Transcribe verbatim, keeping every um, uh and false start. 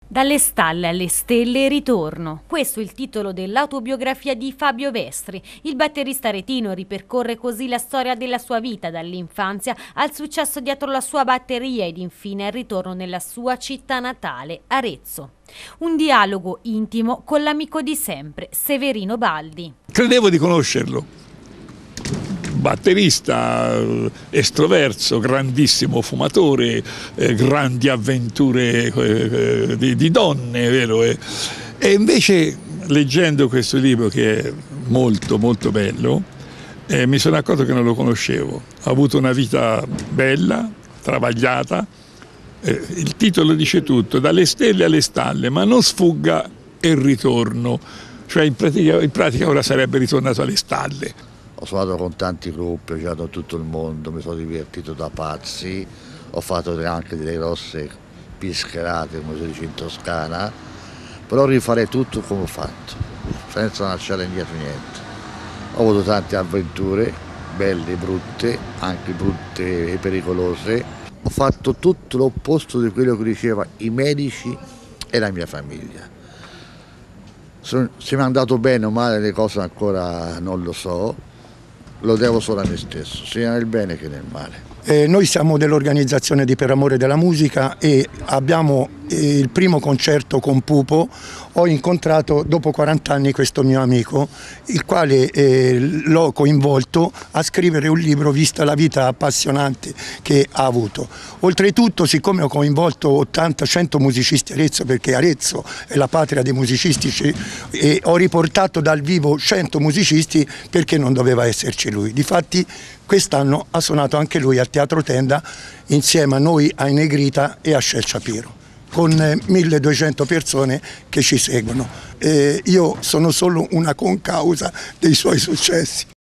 Dalle stalle alle stelle ritorno. Questo è il titolo dell'autobiografia di Fabio Vestri. Il batterista aretino ripercorre così la storia della sua vita dall'infanzia al successo dietro la sua batteria ed infine al ritorno nella sua città natale, Arezzo. Un dialogo intimo con l'amico di sempre, Severino Baldi. Credevo di conoscerlo. Batterista, estroverso, grandissimo fumatore, eh, grandi avventure eh, di, di donne, vero? E, e invece leggendo questo libro, che è molto molto bello, eh, mi sono accorto che non lo conoscevo. Ha avuto una vita bella, travagliata, eh, il titolo dice tutto, dalle stelle alle stalle, ma non sfugga il ritorno, cioè in pratica, in pratica ora sarebbe ritornato alle stalle. Ho suonato con tanti gruppi, ho girato tutto il mondo, mi sono divertito da pazzi, ho fatto anche delle grosse pischerate, come si dice in Toscana, però rifarei tutto come ho fatto, senza lasciare indietro niente. Ho avuto tante avventure, belle e brutte, anche brutte e pericolose. Ho fatto tutto l'opposto di quello che dicevano i medici e la mia famiglia. Se mi è andato bene o male le cose ancora non lo so, lo devo solo a me stesso, sia nel bene che nel male. Eh, noi siamo dell'organizzazione di Per Amore della Musica e abbiamo eh, il primo concerto con Pupo. Ho incontrato dopo quaranta anni questo mio amico, il quale eh, l'ho coinvolto a scrivere un libro vista la vita appassionante che ha avuto. Oltretutto, siccome ho coinvolto ottanta cento musicisti a Arezzo, perché Arezzo è la patria dei musicisti, e ho riportato dal vivo cento musicisti perché non doveva esserci lui. Difatti quest'anno ha suonato anche lui al Teatro Tenda insieme a noi, a Negrita e a Shel Shapiro, con milleduecento persone che ci seguono. Eh, io sono solo una concausa dei suoi successi.